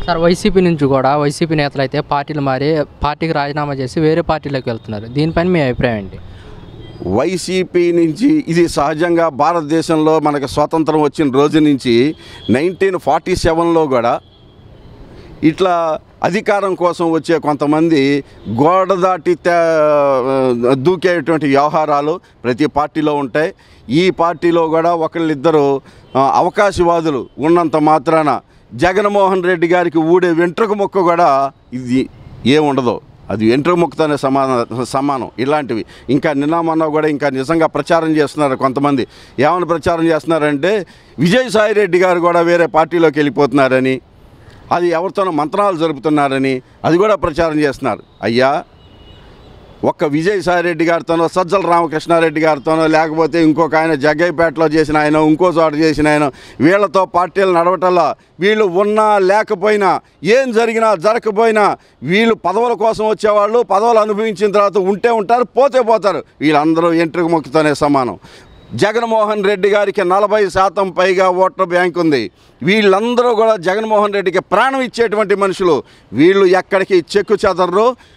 Sir YCP నుంచి కూడా YCP నేతలు అయితే పార్టీలు మారి పార్టీకి రాజీనామా చేసి వేరే పార్టీలోకి వెళ్తున్నారు. దీనిపైన మీ అభిప్రాయం ఏంటి? వైసీపీ నుంచి ఇది సహజంగా భారతదేశంలో మనకు స్వాతంత్రం వచ్చిన రోజు నుంచి 1947లో కూడా ఇట్లా అధికారం కోసం వచ్చే కొంతమంది గోడ దాటి దూకేటువంటి వ్యవహారాలు ప్రతి పార్టీలో ఉంటాయి. ఈ పార్టీలో కూడా ఒకళ్ళిద్దరు అవకాశవాదులు ఉన్నంత మాత్రాన జగన్మోహన్ రెడ్డి గారికి ఊడే వెంట్రుక మొక్క కూడా ఇది ఏముండదు, అది వెంట్రుక మొక్కతోనే సమానం. ఇలాంటివి ఇంకా నిన్న మొన్న కూడా ఇంకా నిజంగా ప్రచారం చేస్తున్నారు కొంతమంది. ఏమైనా ప్రచారం చేస్తున్నారంటే విజయసాయిరెడ్డి గారు కూడా వేరే పార్టీలోకి వెళ్ళిపోతున్నారని, అది ఎవరితోనో మంత్రాలు జరుపుతున్నారని అది కూడా ప్రచారం చేస్తున్నారు. అయ్యా, ఒక్క విజయసాయిరెడ్డి గారితోనో సజ్జల రామకృష్ణారెడ్డి గారితోనో లేకపోతే ఇంకొక ఆయన జగ్గయ్యపేటలో చేసిన ఆయన ఇంకో చోట చేసిన ఆయన వీళ్ళతో పార్టీలు నడవటంలో వీళ్ళు ఉన్నా లేకపోయినా ఏం జరిగినా జరగకపోయినా వీళ్ళు పదవుల కోసం వచ్చేవాళ్ళు పదవులు అనుభవించిన తర్వాత ఉంటే ఉంటారు, పోతే పోతారు. వీళ్ళందరూ ఎంట్రుక మొక్కతోనే సమానం. జగన్మోహన్ రెడ్డి గారికి 40% పైగా ఓటర్ బ్యాంక్ ఉంది. వీళ్ళందరూ కూడా జగన్మోహన్ రెడ్డికి ప్రాణం ఇచ్చేటువంటి మనుషులు. వీళ్ళు ఎక్కడికి చెక్కు చెదరరు.